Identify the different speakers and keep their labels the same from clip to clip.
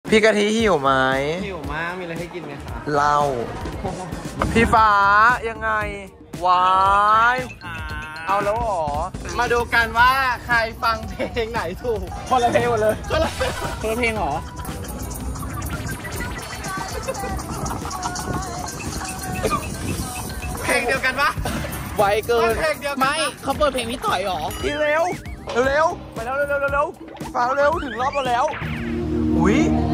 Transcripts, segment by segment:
Speaker 1: พี่กะทิหิวไหม
Speaker 2: หิวมากมีอะไรให้กินไหมคะ
Speaker 1: เหล้าพี่ฟ้ายังไงวายเอาแล้วหรอ
Speaker 2: มาดูกันว่าใครฟังเพลงไหนถูก
Speaker 1: คนละเพลงหมดเลย
Speaker 2: คนละเพลงหรอเพลงเดียวกันปะ
Speaker 1: ไวเกิน
Speaker 2: ไม่เขาเปิดเพลงนี้ต่อยหรอ
Speaker 1: อีเร็วไปแล้วเร็วฟ้าเร็วถึงรอบเราแล้วอุ้ย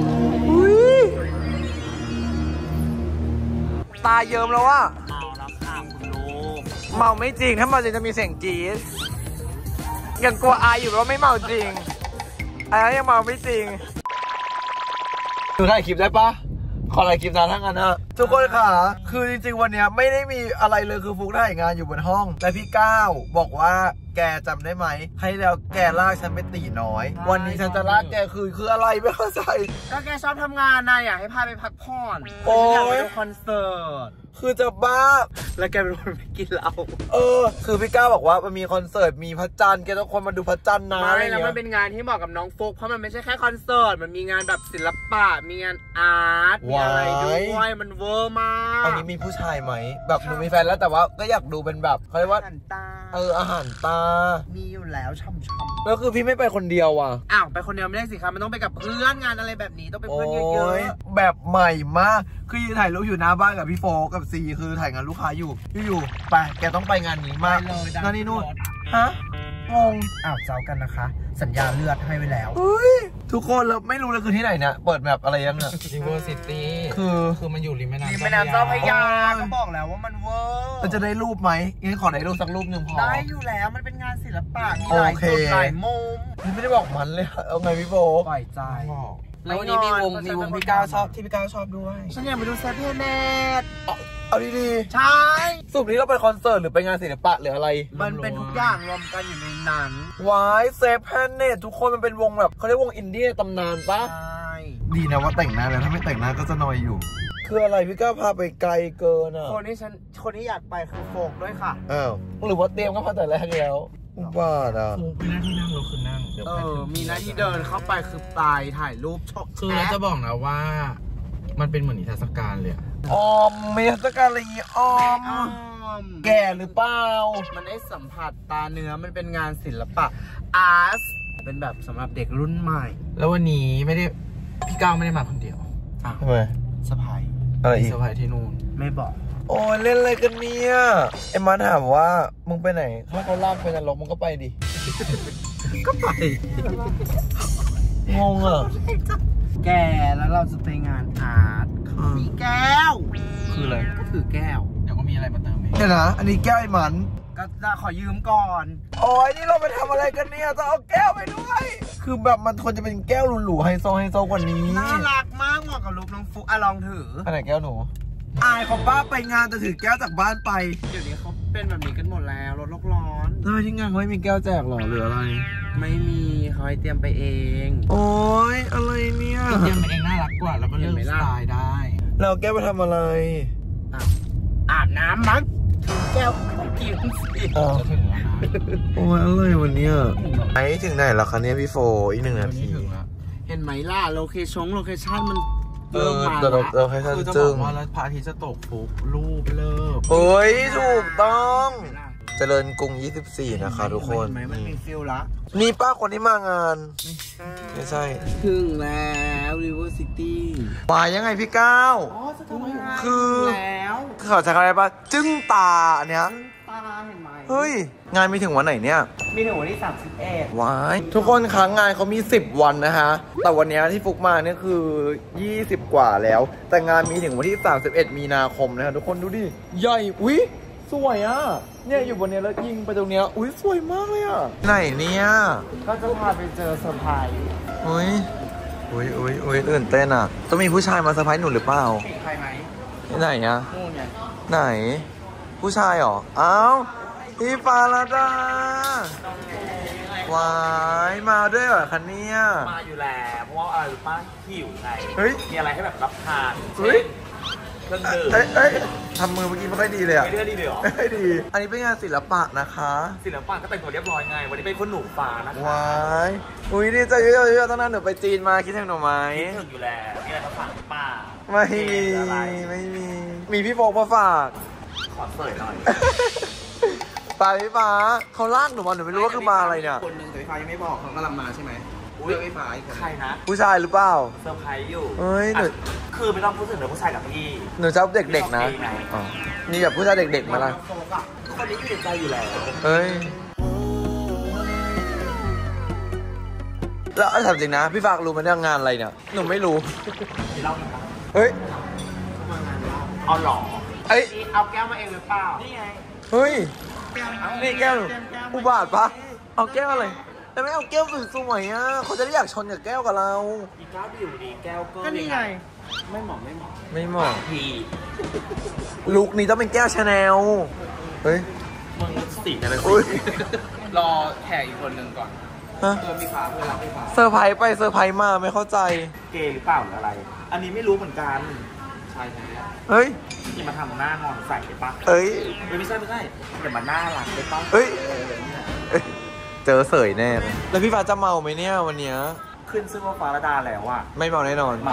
Speaker 1: ตาเยิ้มแล้วว่ะ
Speaker 2: เมาแล้วค่ะคุณลูก
Speaker 1: เมาไม่จริงถ้าเมาจริงจะมีเสียงจี๊ดยังกลัวอายอยู่ว่าไม่เมาจริงอายยังเมาไม่จริงดูถ่ายคลิปได้ปะขอถ่ายคลิปนะทั้งนั้นนะทุกคนค่ะคือจริงๆวันนี้ไม่ได้มีอะไรเลยคือฟุกถ่ายงานอยู่บนห้องแต่พี่ก้าวบอกว่าแกจำได้ไหมให้แล้วแกลากฉันไปตีน้อยวันนี้ฉันจะลากแกคืออะไรไม่เข้าใจ
Speaker 2: ก็แกชอบทำงานนายอยากให้พาไปพักผ่อน
Speaker 1: โอ้ย
Speaker 2: คอนเสิร์ต
Speaker 1: คือจะบ้า
Speaker 2: แล้วแกเป็นคนไปกินเหล้า
Speaker 1: คือพี่ก้าวบอกว่ามันมีคอนเสิร์ตมีพระจันทร์แกต้องคนมาดูพระจันทร์นะ
Speaker 2: ไม่แล้วมันเป็นงานที่เหมาะกับน้องฟุกเพราะมันไม่ใช่แค่คอนเสิร์ตมันมีงานแบบศิลปะมีงานอาร์ตมีอะไรด้วยมันเวอร์มาก
Speaker 1: ตอนนี้มีผู้ชายไหมแบบหนูมีแฟนแล้วแต่ว่าก็อยากดูเป็นแบบเขาเรียกว่า
Speaker 2: อาหารตา
Speaker 1: อาหารตา
Speaker 2: มีอยู่แล้วช่ำ
Speaker 1: แล้วคือพี่ไม่ไปคนเดียวอ่ะ
Speaker 2: อ้าวไปคนเดียวไม่ได้สิครับมันต้องไปกับเพื่อนงานอะไรแบบนี้ต้องไปเพื่อนเยอะ
Speaker 1: ๆแบบใหม่มากคือยืนถ่ายรูปอยู่หน้าบ้านกับพี่โฟกับซีคือถ่ายงานลูกค้าอยู่ไปแกต้องไปงานนี้มากงานนี้นู่นฮะงง
Speaker 2: เจ้ากันนะคะสัญญาเลือดให้ไว้แล้ว
Speaker 1: ทุกคนเราไม่รู้เลยคือที่ไหนเนี่ยเปิดแบบอะไรยังเนี่ย
Speaker 2: River City
Speaker 1: คือมันอยู่ริมแม่น้
Speaker 2: ำเจ้าพระยาก็บอกแล้วว่ามันเวอร์
Speaker 1: มันจะได้รูปไหมงั้นขอได้รูปสักรูปหนึ่งพอ
Speaker 2: ได้อยู่แล้วมันเป็นงานศิลปะมีหลายจุดหลายมุม
Speaker 1: พี่ไม่ได้บอกมันเลยเอาไงพี่โฟ
Speaker 2: ปล่อยใจ
Speaker 1: แล้ววันนี้มีวงพี่ก้าวชอบที่พี่ก้าวชอบด้วย
Speaker 2: ฉันอยากไปดูเซฟเพเนต
Speaker 1: เอาดี
Speaker 2: ๆใช่
Speaker 1: สุดนี้เราไปคอนเสิร์ตหรือไปงานศิลปะหรืออะไร
Speaker 2: มันเป็นทุกอย่างรวมกันอยู่ในนั้น
Speaker 1: วายเซฟแพนเนตทุกคนมันเป็นวงแบบเขาเรียกวงอินเดียตำนานปะ
Speaker 2: ใช่
Speaker 1: ดีนะว่าแต่งหน้าแล้วถ้าไม่แต่งหน้าก็จะนอยอยู่คืออะไรพี่ก้าวพาไปไกลเกินอ่ะ
Speaker 2: คนที่อยากไปคือโฟกด้วยค่ะ
Speaker 1: หรือว่าเตรียมก็มาแต่แรกแล้วบ้าอ่ะ
Speaker 2: มีหน้าที่นั่งเราคือนั่งมีหน้าที่เดินเข้าไปคือไปถ่ายรูป
Speaker 3: คือเราจะบอกนะว่ามันเป็นเหมือนนิทรรศการเลย
Speaker 1: มีนิทรรศการอะไรอย่างงี้แก่หรือเปล่า
Speaker 2: มันได้สัมผัสตาเนื้อมันเป็นงานศิลปะอาร์ตเป็นแบบสำหรับเด็กรุ่นใหม่
Speaker 3: แล้ววันนี้ไม่ได้พี่ก้าวไม่ได้มาคนเดียว
Speaker 1: ทำไม
Speaker 2: สะพาย
Speaker 1: อะไรอีก
Speaker 3: สะพายที่นู่น
Speaker 2: ไม่บอก
Speaker 1: โอ้ยเล่นอะไรกันเนี่ยไอ้มันถามว่ามึงไปไหนถ้าเขาลากไปนรกมึงก็ไปดิ
Speaker 2: ก็ไป
Speaker 1: งงอ่ะ
Speaker 2: แกแล้วเราจะไปงานอาร์ตมีแก้ว
Speaker 1: คืออะไร
Speaker 2: ก็ถือแก้ว
Speaker 3: เดี๋ยวก็มีอะไรมาเติมเอง
Speaker 1: เนี่ยนะอันนี้แก้วไอ้มัน
Speaker 2: ก็จะขอยืมก่อน
Speaker 1: โอ้ยนี่เราไปทำอะไรกันเนี่ยจะเอาแก้วไปด้วยคือแบบมันควรจะเป็นแก้วหรูๆไฮโซกว่านี้
Speaker 2: น่ารักมากเหมาะกับรูปน้องฟุกลองถือ
Speaker 1: อันไหนแก้วหนูอายของป้าไปงานจะถือแก้วจากบ้านไป
Speaker 2: เดี๋ยวนี้เขาเป็นแบบนี้กันหมดแล้วลดโลกร้อน
Speaker 1: ทำไมที่งานเขาไม่มีแก้วแจกหรอหรืออะไร
Speaker 2: ไม่มีเขาให้เตรียมไปเอง
Speaker 1: โอ้ยอะไรเนี่ย
Speaker 3: เตรียมไปเองน่ารักกว่าแล้วก็เลือกสไตล์ได้
Speaker 1: เราแก้วไปทำอะไร
Speaker 2: อาบน้ำมั้งแก้วไม่กินสิ
Speaker 3: จะถึงแล้วนะ
Speaker 1: โอ้ยอะไรวันนี้ไอ้ถึงไหนแล้วคะเนี่ยพี่โฟอีก1 นาที
Speaker 2: เห็นไหมล่ะโลเคชั่น
Speaker 1: แต่เราแค่
Speaker 3: คือจะบอกว่าแล้วพระอาทิตย์จะตกฟุกรูปเลิก
Speaker 1: เฮ้ยถูกต้องเจริญกรุง24นะคะทุกคน
Speaker 2: มันมีฟิลละ
Speaker 1: นี่ป้าคนที่มางานไม่ใช่
Speaker 2: ถึงแล้ว River City
Speaker 1: มายังไงพี่ก้าวคือ
Speaker 2: แล้ว
Speaker 1: เขาจะอะไรป่ะจึ้งตาเนี้ย
Speaker 2: ตาเห็นไหม
Speaker 1: เฮ้ยงานมีถึงวันไหนเนี่ย
Speaker 2: มีถึงวันที่31
Speaker 1: ว้ายทุกคนครั้งงานเขามี10 วันนะฮะแต่วันนี้ที่ฟุกมาเนี่ยคือ20 กว่าแล้วแต่งานมีถึงวันที่31 มีนาคมนะฮะทุกคนดูดิใหญ่อุ๊ยสวยอ่ะเนี่ยอยู่บนเนี้ยแล้วยิงไปตรงเนี้ยอุ๊ยสวยมากเลยอ่ะไหนเนี่ย
Speaker 2: ก็จะพาไปเจอเซอร์ไพรส์
Speaker 1: อุ๊ยตื่นเต้นอ่ะต้องมีผู้ชายมาเซอร์ไพรส์หนูหรือเปล่า
Speaker 2: ใครไหม
Speaker 1: ไหนอ่ะไหนผู้ชายหรออ้าวพี่ฟาราดาวายมาด้วยเหรอคะเนี่ย
Speaker 2: มาอยู่แล้วเพราะว่าอะไรรู้ป่ะหิวไง
Speaker 1: เฮ้ย
Speaker 2: มีอะไรให้แบบรับทาน
Speaker 1: เฮ้ย
Speaker 2: เครื่องดื่ม
Speaker 1: เอ้ยทำมือเมื่อกี้ไม่ค่อยดีเลยอ่ะ
Speaker 2: ไม่ได้ดีเลยเหรอ
Speaker 1: ไม่ค่อยดี อันนี้เป็นงานศิลปะนะคะ
Speaker 2: ศิลปะก็แต่งตัวเรียบร้อยไง วันนี้เป็นคนหนุ่มฟ้านะคะ
Speaker 1: ว้ายอุ้ยดีใจเยอะๆตั้งนานหนูไปจีนมาคิดถึงหนูไหม
Speaker 2: คิดถึงอยู่แล้วมีอะไรมาฝากหรือเปล่า
Speaker 1: ไม่มี
Speaker 2: อะไร
Speaker 1: ไม่มี มีพี่โฟกมาฝาก
Speaker 2: ขอเปิดหน่อย
Speaker 1: ปาพี่ฟ้าเขาลากหนูมาหนูไม่รู้ว่าคือมาอะไรเนี่ย
Speaker 3: คนหนึ่งแต่พี่ฟ้ายังไม่บอกเขากำลังมาใช่ไหมเลือกพี่ฟ้าอีกคน
Speaker 2: ใครนะ
Speaker 1: ผู้ชายหรือเปล่า
Speaker 2: เซอร์ไพรส์อยู่
Speaker 1: เฮ้ยหนู
Speaker 2: คือไม่ต้องพูดถึงเรื่องผู้ชายกับพี่
Speaker 1: หนูชอบเด็กๆนะ
Speaker 2: พี่ไง
Speaker 1: อ๋อมีแบบผู้ชายเด็กๆมาละ
Speaker 2: คนนี้อยู่ในใจอยู่แล้ว
Speaker 1: เฮ้ย แล้วถามจริงนะ พี่ฝากรู้ไหมเนี่ยงานอะไรเนี่ย หนูไม่รู้
Speaker 2: มีเล่าไหมครับ
Speaker 1: เฮ้ย
Speaker 2: เอาหรอ
Speaker 1: เอ้ย
Speaker 2: เอาแก้วมาเองหรือเปล่า นี่ไง
Speaker 1: เฮ้ย นี่แก้วหนูอุบาทปะเอาแก้วอะไร แต่ไม่เอาแก้วสวยๆอ่ะเขาจะได้อยากชนกับแก้วกับเรา
Speaker 2: อีก้าวอยู่ดีแก้วก็นี่ไง ไม่เหมาะ
Speaker 1: ไม่เหมาะ
Speaker 2: พี่
Speaker 1: ลุคนี้ต้องเป็นแก้วชาแนล เฮ้ย
Speaker 2: มึงสีอะไร
Speaker 1: อุ้ย
Speaker 3: รอแขกอีกคนหนึ่งก่อน
Speaker 1: ฮะ
Speaker 3: เพื่อนพี่ฟ้าเพื่อนรับพี่ฟ้า
Speaker 1: เซอร์ไพรส์ไปเซอร์ไพรส์มาไม่เข้าใจ
Speaker 2: เกย์หรือเปล่าหรืออะไร อันนี้ไม่รู้เหมือนกัน
Speaker 3: ใช่ใช่
Speaker 1: เฮ้ย
Speaker 2: อย่ามาทำหน้างอนใส่เลยปะ
Speaker 1: เอ้ย
Speaker 2: ไม่ใช่อย่ามาหน้ารักเลยปะ
Speaker 1: เฮ้ย เจอเสยแน่เลยแล้วพี่ฟ้าจะเมาไหมเนี่ยวันเนี้ย
Speaker 2: ขึ้นชื่อว่าฟ้าระดาแล้วอะ
Speaker 1: ไม่เมาแน่นอน
Speaker 2: เมา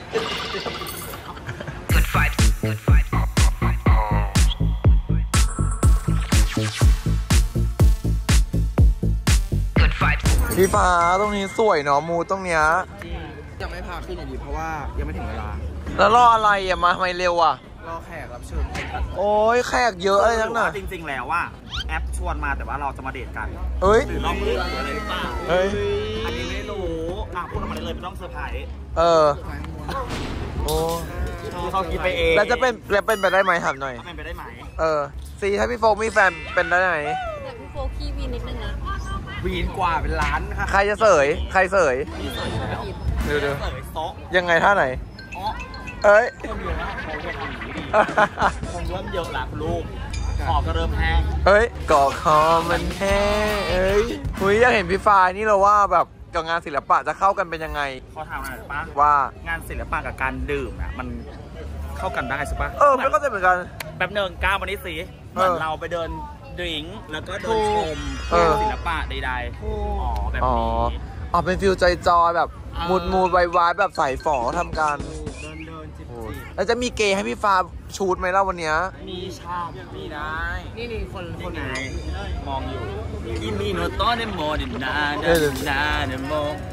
Speaker 1: พี่ฟ้าตรงนี้สวยเนาะมูตรงเนี้ย
Speaker 3: ยังไม่พาขึ้นอย่างดีเพราะว่ายังไม่ถึงเวลา
Speaker 1: แล้วรออะไรอ่ะมาทำไมเร็วอ่ะ
Speaker 3: รอแขกรับเชิญคนตัด
Speaker 1: โอ้ยแขกเยอะอะไรนักหนา
Speaker 2: จริงๆแล้วว่าแอปชวนมาแต่ว่าเราจะมาเดทกัน
Speaker 1: เฮ้ย
Speaker 2: หรือน้องเลือกหรืออะไรหรือเปล่า
Speaker 1: เฮ้ย
Speaker 2: อันนี้ไม่รู้พูดออกมาได้เลยไม่ต้องเซอร์ไพรส์
Speaker 1: เออ โอ้
Speaker 2: เขาคิดไปเอง
Speaker 1: แล้วจะเป็นไปได้ไหมถามหน่อย
Speaker 2: เป็นไปได้ไหม
Speaker 1: เออซีถ้าพี่โฟกมีแฟนเป็นได้ไหม
Speaker 4: แต่พี่โฟกี้วีนิดนึงนะ
Speaker 3: วีนกว่าเป็นล้านค่ะ
Speaker 1: ใครจะเสย ใครเสย เดี๋ยว
Speaker 2: เสิร์ฟโต๊ะ
Speaker 1: ยังไงท่าไหน
Speaker 2: อ๋อ
Speaker 1: เอ้ย
Speaker 2: คนเยอะนะเขาจะทำอย่างนี้ดีคงเริ่มเยอะละคุณลูกคอก็เริ่มแห้ง
Speaker 1: เฮ้ยก่อคอมันแห้งเอ้ยอุ้ยอยากเห็นพี่ฟ้านี่เราว่าแบบกับงานศิลปะจะเข้ากันเป็นยังไง
Speaker 2: เขาทำอะไรปะ
Speaker 1: ว่า
Speaker 2: งานศิลปะกับการดื่มอ่ะมันเข้ากันได้ใช่ปะ
Speaker 1: ไม่เข้าใจเหมือนกัน
Speaker 2: แบบเนินก้าววันนี้สิเหมือนเราไปเดินดื่มแล้วก็เดินชม
Speaker 1: เออ
Speaker 2: ศิลปะใดๆอ๋อแบบ
Speaker 1: อ๋อ
Speaker 2: นี้
Speaker 1: อ๋อเป็นฟิลจอยๆแบบมูดไวๆแบบใส่ฝอทำกัน
Speaker 3: เดินจิบ
Speaker 1: แล้วจะมีเกย์ให้พี่ฟ้าชูดไหมล่ะวันเนี้ย
Speaker 2: มีชาบมีได้
Speaker 3: นี่คน
Speaker 2: ไงมองอยู่กิมีโนโตเนโมเนนาเนนาเนโม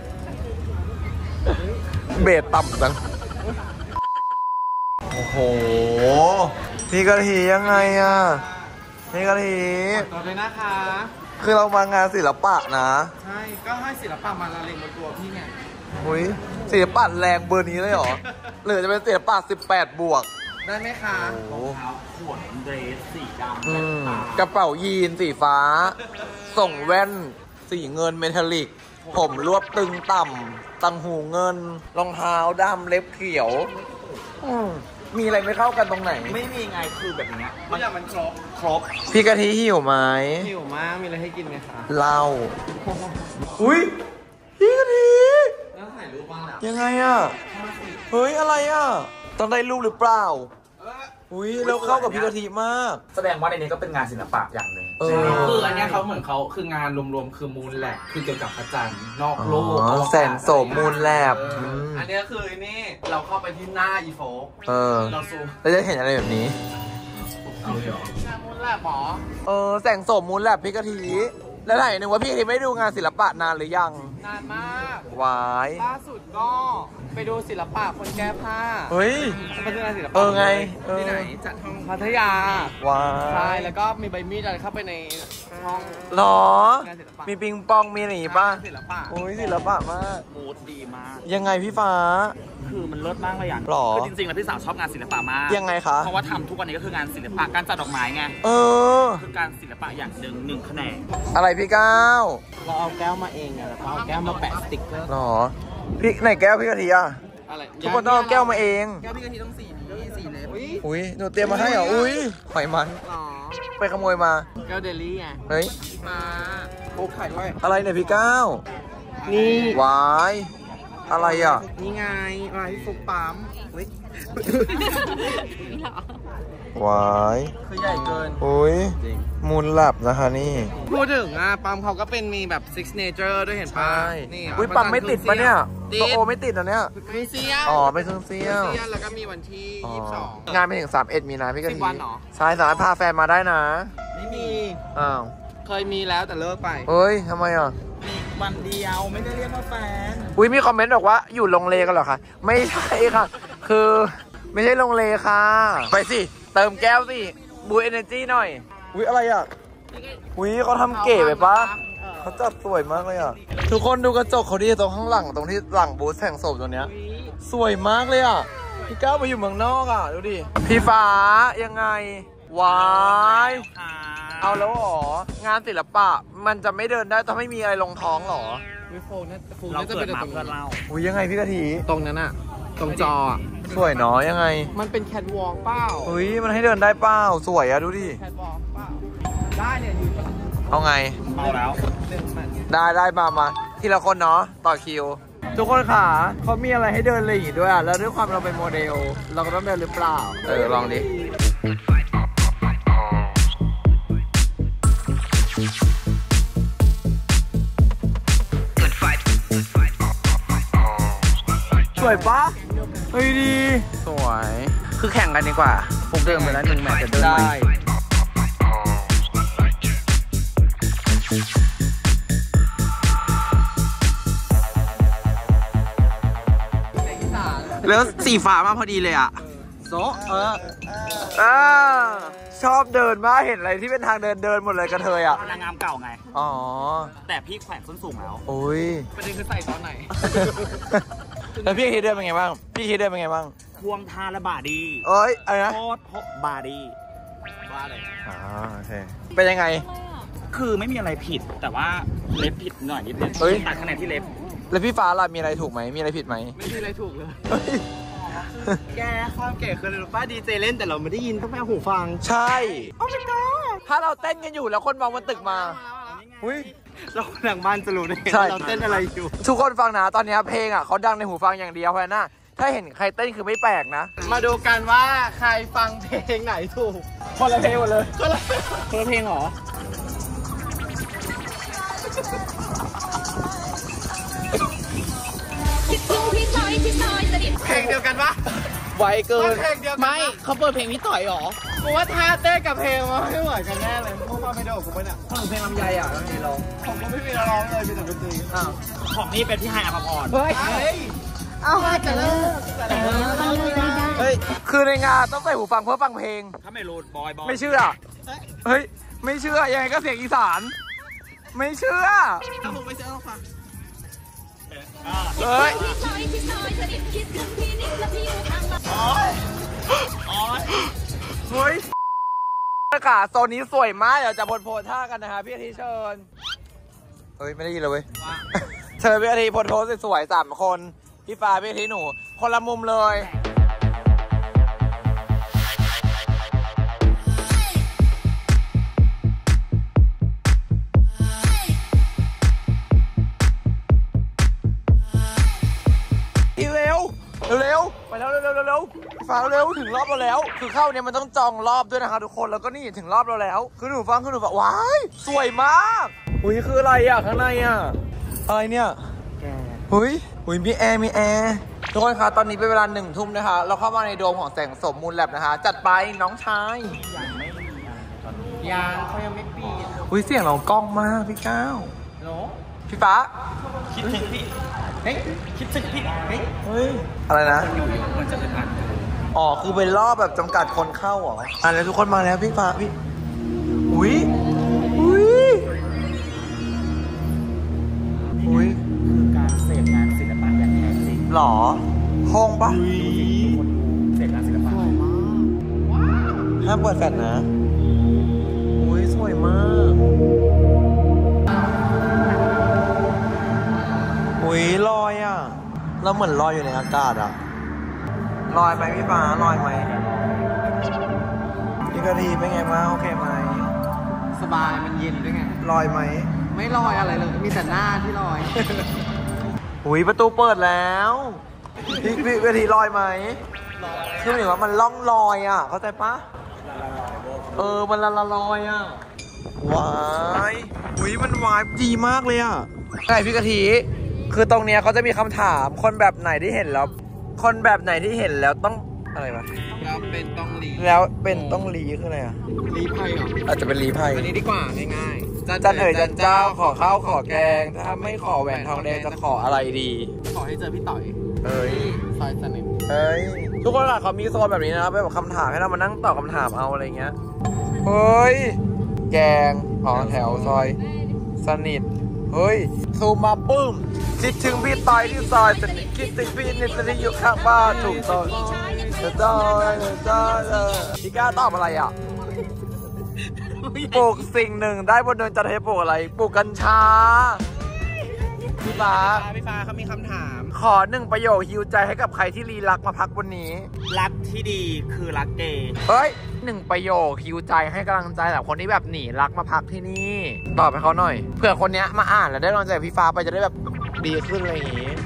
Speaker 1: เบสต่ำจัง โอ้โห พี่กะทิยังไงอ่ะ พี่กะทิ
Speaker 3: ต่อเลยนะคะ
Speaker 1: คือเรามางานศิลปะนะ
Speaker 3: ใช่ ก็ให้ศิลปะมาละเลงบนตัวพี่ไง
Speaker 1: อุ้ยศิลปะแรงเบอร์นี้เลยเหรอ หรือจะเป็นศิลปะ18 บวก
Speaker 3: ได้ไหมคะ
Speaker 1: โอ้โห
Speaker 2: เท้าขวดเดรสสีดำ
Speaker 1: อืมกระเป๋ายีนสีฟ้า ส่งแว่นสีเงินเมทัลลิก ผมรวบตึงต่ำตังหูเงิน รองเท้าดำเล็บเขียวมีอะไรไม่เข้ากันตรงไหน
Speaker 2: ไม่มีไงคือแบบเนี้ย
Speaker 3: มันอย่างมันครบ
Speaker 2: ครบ
Speaker 1: พี่กะทิหิวไหม
Speaker 3: หิวมาก มีอะไรให้กินไหมคะ
Speaker 1: เหล้าอุ้ยพี่กะทิ
Speaker 3: แล้วถ่ายรูปบ้างแล้ว
Speaker 1: ยังไงอ่ะ เฮ้ยอะไรอ่ะ ต้องได้รูปหรือเปล่า อุ้ยแล้วเข้ากับพี่กะทิมาก
Speaker 2: แสดงว่าในนี้ก็เป็นงานศิลปะอย่างหนึ่ง
Speaker 1: เออ
Speaker 3: คืออันเนี้ยเขาเหมือนเขาคืองานรวมๆคือมูลแลบคือเกี่ยวกับพระจันทร์นอกโลก
Speaker 1: อ๋อแสงโสมมูลแลบ
Speaker 3: อันเนี้ยคือนี่เราเข้าไปที่หน้าอีโฟก
Speaker 1: เออ
Speaker 3: เราซูม
Speaker 1: แล้วจะเห็นอะไรแบบนี้
Speaker 3: เอาเลยเหรอมูลแลบหมอ
Speaker 1: แสงโสมมูลแลบพี่กะทิแล้วไหนหนึ่งว่าพี่กะทิไม่ดูงานศิลปะนานหรือยัง
Speaker 3: นานมาก
Speaker 1: วาย
Speaker 3: ล่าสุดก็ไปดูศิลปะคนแก้ผ้า
Speaker 1: เฮ้ย
Speaker 3: ไปดูงานศิลปะ
Speaker 1: ไง
Speaker 3: ที่ไหนจัดห้องพัทยา
Speaker 1: ว้า
Speaker 3: ใช่
Speaker 1: ย
Speaker 3: แล้วก็มีใบมีดอะไรเข้าไปในห้อง
Speaker 1: หรอ
Speaker 3: งานศิลปะ
Speaker 1: มีปิงปองมีอะไรอย่างงี้ป่ะ
Speaker 3: ศิลปะ
Speaker 1: โอ้ยศิลปะมาก
Speaker 2: มูดดีมาก
Speaker 1: ยังไงพี่ฟ้า
Speaker 2: คือมันเลิศมากเลยอย่าง
Speaker 1: หรอ
Speaker 2: คือจริงๆแล้วพี่สาวชอบงานศิลปะมาก
Speaker 1: ยังไงคะ
Speaker 2: เพราะว่าทำทุกวันนี้ก็คืองานศิลปะการจัดดอกไม้ไง
Speaker 1: เออ
Speaker 2: คือการศิลปะอย่างหนึ่งแขนง
Speaker 1: อะไรพี่ก้าว
Speaker 3: เราเอาแก้วมาเองไงแล้วก็เอาแก้วมาแปะสติ๊กเกอร์
Speaker 1: หรอ พี่ไหนแก้วพี่กะทิอ่ะ
Speaker 3: อะไร
Speaker 1: ทุกคนต้องเอาแก้วมาเอง
Speaker 3: แก้วพี่กะทิต้องสีนี้สีเล็บ
Speaker 1: อุ้ยหนูเตรียมมาให้เหรอ อุ้ยหอยมัน
Speaker 3: อ๋อ
Speaker 1: ไปขโมยมา
Speaker 3: แก้วเดลี่ไง
Speaker 1: เฮ้ย
Speaker 3: มาโอ้ไข่ด้วย
Speaker 1: อะไรเนี่ยพี่ก้าว
Speaker 3: นี่
Speaker 1: วายอะไรอ่ะ
Speaker 2: นี่ไงอะไรที่ฟุกปั๊มเฮ้ย
Speaker 4: นี่เหรอ
Speaker 1: วาย
Speaker 2: คือใหญ่เกิน
Speaker 1: อุ้ยมูลแลบนะคะนี่
Speaker 2: พูดถึงปั๊มเขาก็เป็นมีแบบ signature ด้วยเห็นปะนี่
Speaker 1: อุ้ยปั๊มไม่ติดปะเนี่ย
Speaker 2: ติด
Speaker 1: ตัวโอไม่ติดนะเนี่ย
Speaker 2: ไม่เสี้ยว
Speaker 1: อ๋อไม่เครื่องเสี้ยว
Speaker 2: เสี้ยวแล้วก็มีวันที่ 22
Speaker 1: งานไปถึง31 มีนาพี่กะทิ
Speaker 2: 10 วันเหรอ
Speaker 1: ใช่สามารถพาแฟนมาได้นะ
Speaker 2: ไม่มี
Speaker 1: อ้าว
Speaker 2: เคยมีแล้วแต่เลิกไป
Speaker 1: เฮ้ยทำไมอ่ะ
Speaker 2: วันเดียวไม่ได้เรียกว่าแฟน
Speaker 1: อุ้ยมีคอมเมนต์บอกว่าอยู่ลงเลกันเหรอคะไม่ใช่ค่ะ คือไม่ใช่ลงเลค่ะ ไปสิ เติมแก้วสิบูเอเนจีหน่อย อุ้ยอะไรอ่ะ อุ้ยเขาทำเก๋ไปปะเขาจัดสวยมากเลยอ่ะ ทุกคนดูกระจกเขาดิตรงข้างหลังตรงที่หลังบูธแห่งศพตรงเนี้ย สวยมากเลยอ่ะ พี่ก้าวมาอยู่เมืองนอกอ่ะ ดูดิ พี่ฟ้ายังไงวายเอาแล้วเหรอ งานศิลปะมันจะไม่เดินได้ถ้าไม่มีอะไรลงท้องเหรอ
Speaker 2: วิโฟนเราเกิดมาเพื่อเรา
Speaker 1: อุ้ยยังไงพี่กะทิ
Speaker 2: ตรงนั้นอะตรงจออะ
Speaker 1: สวยเนาะยังไง
Speaker 2: มันเป็นแคทวอล์กเปล่า
Speaker 1: อุ้ยมันให้เดินได้เปล่าสวยอะดูดิ
Speaker 2: แคทวอล์กเปล่าได้เนี่ยอยู่
Speaker 1: เอาไง
Speaker 2: เอาแล้ว
Speaker 1: ได้มาทีละคนเนาะต่อคิว ทุกคนค่ะเขามีอะไรให้เดินอะไรอย่างงี้ด้วยอะแล้วด้วยความเราเป็นโมเดล เราก็ต้องเดินหรือเปล่า ลองดิสวยปะเฮ้ยดีสวยคือแข่งกันดีกว่าฟุกเดินไปแล้ว1 แมตช์จะเดินไหมแล้วสีฟ้ามาพอดีเลยอ่ะโซชอบเดินมากเห็นอะไรที่เป็นทางเดินหมดเลยกระเทยอ่ะ
Speaker 5: นางงามเก่าไง
Speaker 1: อ๋อ
Speaker 5: แต่พี่แขวนส้นสูงแล้ว
Speaker 1: โอ้ย
Speaker 2: ประเด็นคือใส่ตอนไหน
Speaker 1: แล้วพี่คิดเดินเป็นไงบ้างพี่คิดเดินเป็นไงบ้าง
Speaker 5: ควงทาและบาดี
Speaker 1: เอ้ยอะไรนะ
Speaker 5: โคตรบาดีว่าเลย
Speaker 1: โอเคเป็นยังไง
Speaker 5: คือไม่มีอะไรผิด แต่ว่าเล็บผิดหน่อยนิดนึง
Speaker 1: เฮ้ย
Speaker 5: ตัดคะแนนที่เล็บ
Speaker 1: แล้วพี่ฟ้าล่ะมีอะไรถูกไหมมีอะไรผิดไหม
Speaker 2: ไม่มีอะไรถูกเลย
Speaker 1: เฮ้ย
Speaker 2: แกความเก๋คืออะไรรู้ป้าดีเจเล่นแต่เราไม่ได้ยินต้องไปเอาหูฟัง
Speaker 1: ใช่ถ้าเราเต้นกันอยู่แล้วคนมองบนตึกมาอุ้ย
Speaker 2: เราหลังบ้านจะรู้ได้ไง
Speaker 1: ใช่
Speaker 2: เราเต้นอะไรอยู่
Speaker 1: ทุกคนฟังนะตอนนี้เพลงอ่ะเขาดังในหูฟังอย่างเดียวเพราะฉะนั้นถ้าเห็นใครเต้นคือไม่แปลกนะ
Speaker 2: มาดูกันว่าใครฟังเพลงไหนถูก
Speaker 1: คนละเพลงหมดเลย
Speaker 2: คนละเพลงเหรอ เพลงเดียวกันปะ
Speaker 1: ไวเกิน
Speaker 2: เพลงเดียวกันปะ
Speaker 1: ไม่เขาเปิดเพลงพี่ต่อยหรอ
Speaker 2: กูว่าท่าเต้นกับเพลงมันไม่เหมือนกันแน่เลยพวกมาไม่ได้กับกูปะเนี่ย
Speaker 1: เพลงลำไยอ่ะแล้วมีร้อง
Speaker 2: ผมก็ไม่มีนักร้องเลยมีแต่ดนตรี
Speaker 1: อ้าว
Speaker 5: ของนี่เป็นพี่ไฮอภพร
Speaker 1: เฮ้ย
Speaker 2: เอาจะเลิก
Speaker 1: เฮ้ยคือในงานต้องใส่หูฟังเพื่อฟังเพลง
Speaker 5: ถ้าไม่รู้บอย
Speaker 1: ไม่เชื่อเฮ้ยไม่เชื่อยังไงก็เสียงอีสานไม่เชื่อ
Speaker 2: ถ้ามึงไม่เชื่อต้องฟัง
Speaker 1: เฮ้ยเฮ้ยค่ะโซนนี้สวยมากเดี๋ยวจะโพสท่ากันนะคะพี่อาทิเชิญเฮ้ยไม่ได้ยินเลยเว้ยเชิญพี่อาทิโพสสวยๆ3 คนพี่ฟ้าพี่อาทิหนูคนละมุมเลยเร็วไปแล้วเร็วฟังเร็วถึงรอบเราแล้วคือเข้าเนี่ยมันต้องจองรอบด้วยนะคะทุกคนแล้วก็นี่ถึงรอบเราแล้วคือหนูฟังว้ายสวยมากอุ้ยคืออะไรอ่ะข้างในอ่ะอะไรเนี่ยอุ้ยมีแอร์ทุกคนคะตอนนี้เป็นเวลา1 ทุ่มนะคะเราเข้ามาในโดมของแสงสมมูลแลบนะคะจัดไปน้องชาย
Speaker 2: ยังเขายังไม่ปีน
Speaker 1: อุ้ยเสียงเรากล้องมากพี่ก้าวพี่ฟ้า
Speaker 5: คิดถึงพี่ เฮ้ย คิดถึงพี่ เฮ้ย
Speaker 1: เฮ้ยอะไรนะ
Speaker 5: มันจะเป็นอัน
Speaker 1: อ๋อคือเป็นรอบแบบจำกัดคนเข้าเหรอแล้วทุกคนมาแล้วพี่ฟ้าพี่อุ้ย
Speaker 5: คือการเสพงานศิลปะอย่างแท้จริง
Speaker 1: หรอห้องปะ
Speaker 5: คนดูเสพงานศิลปะ
Speaker 1: ห้ามเปิดแฟลชนะอุ้ยสวยมากอุ้ยลอยอ่ะเราเหมือนลอยอยู่ในอากาศอ่ะลอยไหมพี่ฟ้าลอยไหมพี่กะทิเป็นไงบ้างโอเคไหม
Speaker 2: สบายมันเย็นด้วยไง
Speaker 1: ลอยไหม
Speaker 2: ไม่ลอยอะไรเลยมีแต่หน้าที่ลอย
Speaker 1: อุ้ยประตูเปิดแล้วพี่เวทีลอยไหมคือหมายว่ามันล่องลอยอ่ะเข้าใจปะมันละลอยอ่ะวายอุ้ยมันวายดีมากเลยอ่ะไงพี่กะทิคือตรงเนี้ยเขาจะมีคำถามคนแบบไหนที่เห็นแล้วคนแบบไหนที่เห็นแล้วต้องอะไรวะ
Speaker 2: แล้วเป็นต้องรี
Speaker 1: คืออะไรอ่ะ
Speaker 2: รีไพ่เหรอ
Speaker 1: อาจจะเป็นรีไพ่
Speaker 2: อันนี้ดีกว่าง่ายๆ
Speaker 1: จันเอ๋ยจันเจ้าขอข้าวขอแกงถ้าไม่ขอแหวนทองแดงจะขออะไรดี
Speaker 2: ขอให้เจอพี่ต่อยซอยสนิท
Speaker 1: ทุกคนล่ะเขามีโซนแบบนี้นะครับแบบคำถามให้เรามานั่งตอบคำถามเอาอะไรเงี้ยเฮ้ยแกงหอแถวซอยสนิทเฮ้ยซูมมาปุ้มคิดถึงพี่ต่อยที่ซอยสนิทคิดถึงพี่นิสที่อยู่ข้างบ้านถูกต้องพี่ก้าตอบอะไรอ่ะปลูกสิ่งหนึ่งได้บนเดินจะให้ปลูกอะไรปลูกกัญชาพี่ฟ้า
Speaker 5: เขามีคำถาม
Speaker 1: ขอ1ประโยคฮิวใจให้กับใครที่รีรักมาพักวันนี้
Speaker 5: รักที่ดีคือรักเกย์
Speaker 1: เฮ้ย1ประโยคฮิวใจให้กำลังใจแบบคนที่แบบหนีรักมาพักที่นี่ตอบให้เขาหน่อยเผื่อคนเนี้ยมาอ่านแล้วได้กำลังใจพี่ฟ้าไปจะได้แบบดีขึ้นอะไรอย่างงี้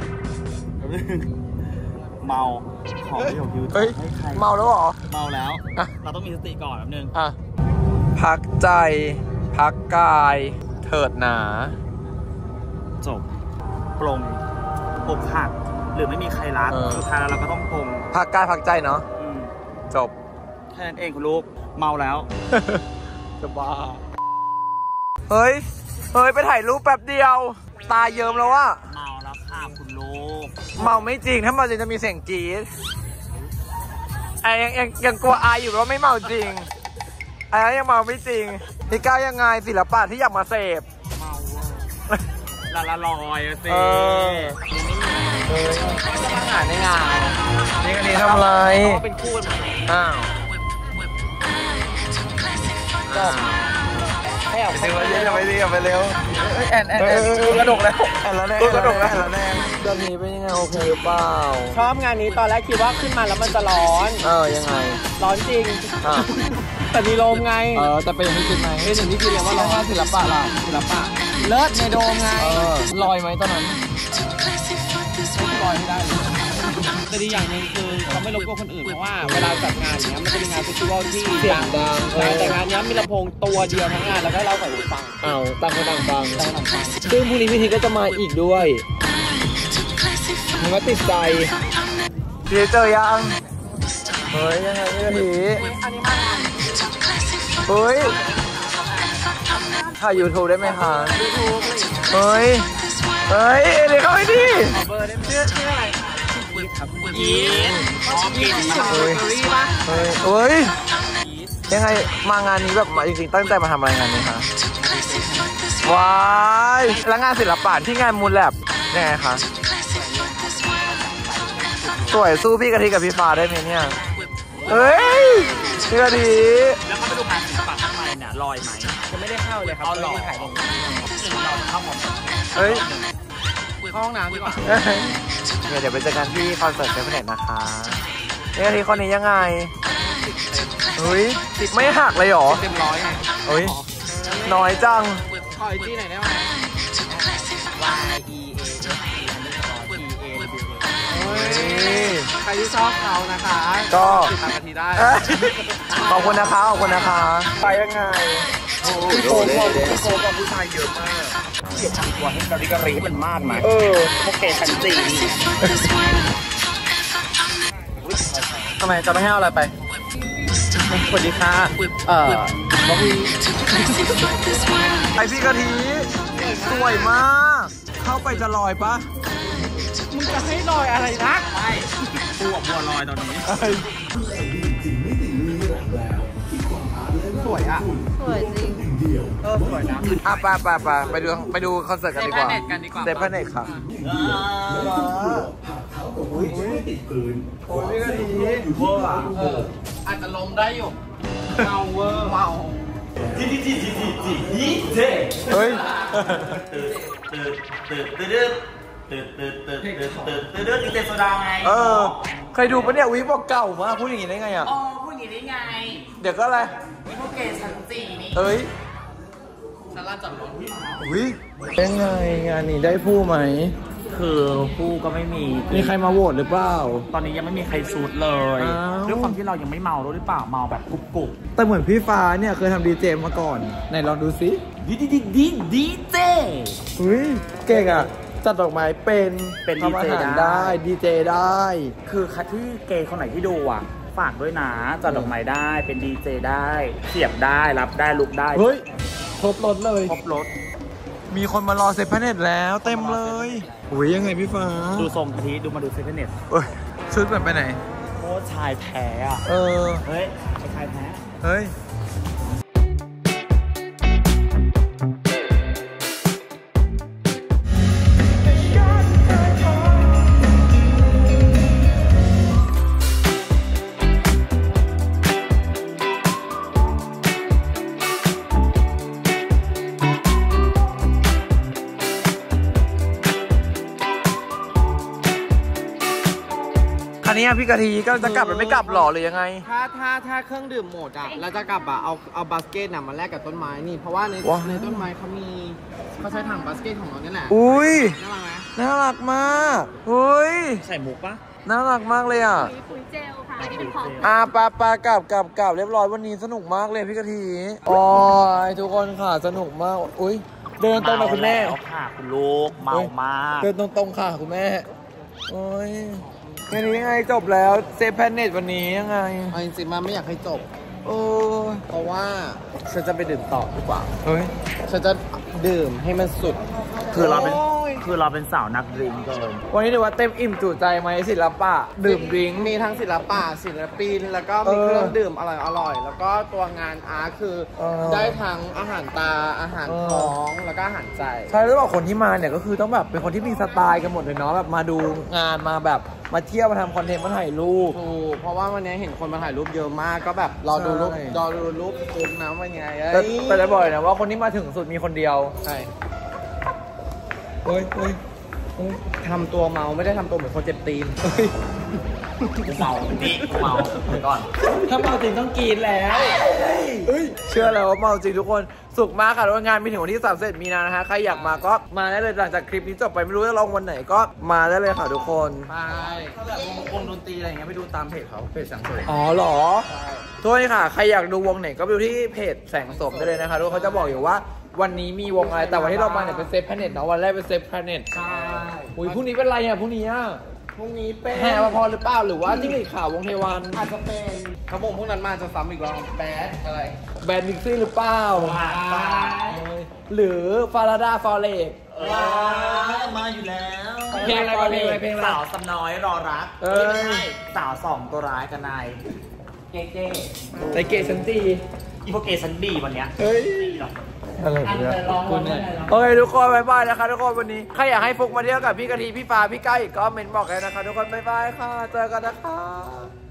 Speaker 5: เมาขอประโยคฮิวใจให้ใคร
Speaker 1: เมาแล้วเหรอ
Speaker 5: เมาแล้วเราต้องมีสติก่อนแป๊บนึง
Speaker 1: พักใจพักกายเถิดหนา
Speaker 5: จบปลงอกหักหรือไม่มีใครรักสุดท้ายแล้วเราก็ต้องปลง
Speaker 1: พักกายพักใจเนาะจบ
Speaker 5: แค่นั้นเองคุณลูกเมาแล้ว
Speaker 1: จะบ้าเฮ้ยไปถ่ายรูปแป๊บเดียวตาเยิ้มแล้วว่า
Speaker 5: เมาแล้วค่ะคุณลูก
Speaker 1: เมาไม่จริงถ้าเมาจริงจะมีเสียงกรี๊ดยังกลัวอายอยู่ว่าไม่เมาจริงยังเมาไม่จริงพี่ก้าวยังไงศิลปะที่อยากมาเสพ
Speaker 5: เมาละลอยสิ
Speaker 1: จะมาหาในงานนี่กันนี้ทำอะไร
Speaker 5: เป็นคู่กัน
Speaker 1: อ้าวให้เอาไปเร็วแอนกระดกแล้วแอนแล้วแน่กระดกแล้วแน่เรื่องนี้เป็นยังไงโอเคหรือเปล่า
Speaker 2: ชอบงานนี้ตอนแรกคิดว่าขึ้นมาแล้วมันจะร้อน
Speaker 1: ยังไง
Speaker 2: ร้อนจริงแต่มีลมไง
Speaker 1: แต่เป็นอย่างที่คิดไหม
Speaker 2: เป็นอย่างที่คิดเลยว่าร้อนศิลปะล่ะศิลปะเลิศในโดมไง
Speaker 1: ลอยไหมตอนนั้น
Speaker 2: ลอยไม่ได้แต่ดีอย่างหนึ่งคือเขาไม่รบกวนคนอื่นเพราะว่าเวลาจัดงานเนี้ยมันจะมีงานเฟสติวัลที่
Speaker 1: เสียงดัง
Speaker 2: แต่งานนี้มีลำโพงตัวเดียวทั้งงานแล้วก็เราใส่หูฟัง
Speaker 1: ต่างคนต่างฟังซึ่งพรุ่งนี้พี่ทีก็จะมาอีกด้วยมันก็ติดใจพี่เจอยังเฮ้ยยังไงพี่ที
Speaker 2: อันนี้มาก
Speaker 1: เฮ้ยถ่าย YouTube ได้ไหมคะ
Speaker 2: YouTube
Speaker 1: เฮ้ยเดี๋ยวเข้าไปดิ
Speaker 2: เบอร์ได้ไหมชื่ออะไร
Speaker 5: ยีน
Speaker 2: เ
Speaker 1: ฮ้ยยังไงมางานนี้แบบจริงๆตั้งใจมาทำอะไรงานนี้คะว้ายแล้วงานศิลปะที่งานมูลแลบยังไงคะสวยสู้พี่กะทิกับพี่ฟ้าได้ไหมเนี่ยเฮ้ยพี่กะทิ
Speaker 5: แล้วเขาไปดูงานศิลปะข้างในเนี่ยลอยไหม
Speaker 2: จะไม่ได้เข้าเลยครับ
Speaker 5: เราถ่ายลงเข้าหมด
Speaker 2: เฮ้ยห้องน้ำดีกว่า
Speaker 1: เดี๋ยวไปเจอกันที่คอนเสิร์ตเซฟเน็ตนะคะนี่กะทิคนนี้ยังไงเฮ้ยไม่หักเลยหรอ
Speaker 2: เต็ม100ไง
Speaker 1: เฮ้ยน้อยจัง
Speaker 2: ขอไอจีไหนได้ไหมใครที่ชอบเขานะคะ
Speaker 1: ก็
Speaker 2: ติดตามกันทีได้
Speaker 1: ขอบคุณนะคะไปยังไง
Speaker 2: พี่โค้งกับผู้ชายเยอะมาก
Speaker 5: เก็บตัวให้กะริให้มันมากไหมพวกเกย์ชั้นจี
Speaker 1: ทำไมจะไม่ให้เอาอะไรไป
Speaker 2: สวัสดีค่ะ
Speaker 1: บอกพี่ไอพี่กะทิสวยมากเข้าไปจะลอยปะ
Speaker 2: มึงจะให้ลอยอะไรนะ
Speaker 5: ไม่ปูกับบัวลอยตอนนี้
Speaker 2: สวยอ่ะ
Speaker 4: สวยจริง
Speaker 2: สวยนะ
Speaker 1: ไปดูคอนเสิร์ตกันดีกว่าเซฟเน็ตค่ะ
Speaker 2: ติดพื้นโอ้ยก็ดีอาจจะลมได้อยู่เมาเวอร์เมา
Speaker 1: เฮ้ย
Speaker 5: ดิเตโซดาไง
Speaker 1: เคยดูปะเนี่ยวิบอกเก่ามากพูดอย่างนี้ได้ไงอ่ะ
Speaker 2: พูดอย่างนี้ได้ไง
Speaker 1: เดี๋ยวก็อะไร
Speaker 2: มีพวกเกย์ชั้นจีนี่
Speaker 1: เฮ้ย
Speaker 2: ชั้นล่างจอดรถ
Speaker 1: วิเป็นไงงานนี้ได้ผู้ไหม
Speaker 5: คือผู้ก็ไม่มี
Speaker 1: มีใครมาโหวตหรือเปล่า
Speaker 5: ตอนนี้ยังไม่มีใครชูดเลย
Speaker 1: อ้าว
Speaker 5: ด้วยความที่เรายังไม่เมาด้วยหรือเปล่าเมาแบบกุบกุบ
Speaker 1: แต่เหมือนพี่ฟ้าเนี่ยเคยทำดีเจมาก่อนไหนลองดูซิ
Speaker 5: ดีเจ
Speaker 1: อุ้ยเก่งอ่ะจัดดอกไม้เป็น
Speaker 5: เป็น
Speaker 1: ทำอาหาร
Speaker 5: DJ
Speaker 1: ได้ดีเจได้
Speaker 5: คือคัดที่เกย์คนไหนที่ดูอ่ะฝากด้วยนะจัดดอกไม้ได้เป็นดีเจได้เสียบได้รับได้ลุกได้
Speaker 1: เฮ้ยครบรถเลย
Speaker 5: ครบรถ
Speaker 1: มีคนมารอเซฟพาเน็ตแล้วเต็มเลยอุ้ยยังไงพี่ฟ้า
Speaker 5: ดูทรงกะทิดูมาดูเซฟเน็ต
Speaker 1: เอ้ยชุดแบบไปไหน
Speaker 5: โคตรชายแท้อะ
Speaker 1: เออ
Speaker 5: เฮ้ยไอ้ชายแท้
Speaker 1: เฮ้ยอันนี้พี่กะทิก็จะกลับหรือไม่กลับหรอหรือยังไง
Speaker 2: ถ้าเครื่องดื่มหมดอ่ะเราจะกลับอ่ะเอาบาสเกตน่ะมาแลกกับต้นไม้นี่เพราะว่าใน
Speaker 1: ว้าว
Speaker 2: ในต้นไม้เขาใช้ถังบาสเกตของเราเนี่ยแหละ
Speaker 1: อุ้ย
Speaker 2: น่ารักไหม
Speaker 1: น่ารักมากอุ้ย
Speaker 5: ใส่มุกปะ
Speaker 1: น่ารักมากเลยอ่ะ
Speaker 4: ปุ๋ยเจลค่ะที่เป็นของ
Speaker 1: ปลากลับเรียบร้อยวันนี้สนุกมากเลยพี่กะทิโอ้ยทุกคนค่ะสนุกมากอุ้ยเดินตรงมาคุณแม่
Speaker 5: เาค่ะคุณลูกเมามาก
Speaker 1: เดินตรงๆค่ะคุณแม่โอ้ยแค่นี้ยังไงจบแล้วเซฟแพนเน็ตวันนี้ยังไง
Speaker 2: เอาจริงๆมาไม่อยากให้จบ
Speaker 1: โอ้ย
Speaker 2: เพราะว่าฉันจะไปดื่มต่อดีกว่า
Speaker 1: เฮ้ย
Speaker 2: ฉันจะดื่มให้มันสุด
Speaker 5: คือเราเป็น
Speaker 1: โอ้ย
Speaker 5: คือเราเป็นสาวนักดริงก์เกิน
Speaker 1: วันนี้ถือว่าเต็มอิ่มจุใจไหมศิลปะดื่มดริงก์
Speaker 2: มีทั้งศิลปะศิลปินแล้วก็มี
Speaker 1: เออ
Speaker 2: เครื่องดื่มอร่อยๆแล้วก็ตัวงานอาร์ตคือ
Speaker 1: เออ
Speaker 2: ได้ทั้งอาหารตาอาหารท้องแล้วก็อาหารใจ
Speaker 1: ใช่แล้วบอกคนที่มาเนี่ยก็คือต้องแบบเป็นคนที่มีสไตล์กันหมดเลยเนาะแบบมาดูงานมาแบบมาเที่ยวมาทำคอนเทนต์มาถ่ายรูป
Speaker 2: ถูกเพราะว่าวันนี้เห็นคนมาถ่ายรูปเยอะมากก็แบบรอดูรูป
Speaker 1: ใช่
Speaker 2: รอดูรูปคุ้มนะวันนี้
Speaker 1: แต่จะบอกเลยนะว่าคนที่มาถึงสุดมีคนเดียว
Speaker 2: ใช่
Speaker 1: เฮ้ยเฮ้ย
Speaker 2: ทำตัวเมาไม่ได้ทำตัวเหมือนคนเจ็บตีน
Speaker 5: กูเมาดิกูเมาไปก่อน
Speaker 1: ถ้าเมาจริงต้องกินแล้วเฮ้ยเชื่อแล้วว่าเมาจริงทุกคนสุขมากค่ะแล้วงานมีถึงวันที่31 มีนานะคะใครอยากมาก็มาได้เลยหลังจากคลิปนี้จบไปไม่รู้จะลงวันไหนก็มาได้เลยค่ะทุกคน
Speaker 2: ใช่
Speaker 3: ถ้าแบบวงดนตรีอะไรอย่างเงี้ยไปดูตามเพจเขาเพจสังเสริม
Speaker 1: อ๋อเหรอโทษค่ะใครอยากดูวงไหนก็ไปดูที่เพจแสงสมได้เลยนะคะทุกคนเขาจะบอกอยู่ว่าวันนี้มีวงอะไรแต่วันที่เรามาเนี่ยเป็นเซฟแพนเน็ตเนาะวันแรกเป็นเซฟแพนเน็ต
Speaker 2: ใช่
Speaker 1: อุ้ยพรุ่งนี้เป็นไรอ่ะพรุ่งนี้อ่ะ
Speaker 2: พรุ่งนี้เป็น
Speaker 1: แห่มาพรหรือเปล่าหรือว่าจิ้งหรีดขาววงเทวัน
Speaker 2: อาจจะเป็นเขาบอกพวกนั้นมาจะซ้ำอีกรอบแบดอะไร
Speaker 1: แบรนด์มิกซี่หรือเปล่า
Speaker 2: ใช่
Speaker 1: หรือฟาราดาฟอเรก
Speaker 5: มาอยู่แล้ว
Speaker 1: เพลงอะไรเพลงอะไร
Speaker 5: สาวสำน้อยรอรัก
Speaker 1: เอ้ย
Speaker 5: ไม่ใช่สาวสองตัวร้ายกันนายเก๊
Speaker 1: ในเกตสันตี
Speaker 5: อีพวกเกย์ซันบีวันเนี้ย
Speaker 1: เฮ้ย
Speaker 5: ไม่หรอก
Speaker 1: อะไรเนี่ยคุณเนี่ยโอเคทุกคนบ๊ายบายนะคะทุกคนวันนี้ใครอยากให้ฟุกมาเที่ยวกับพี่กะทิพี่ฟ้าพี่ก้าอีกก็เมนบอกเลยนะคะทุกคนบ๊ายบายค่ะเจอกันนะคะ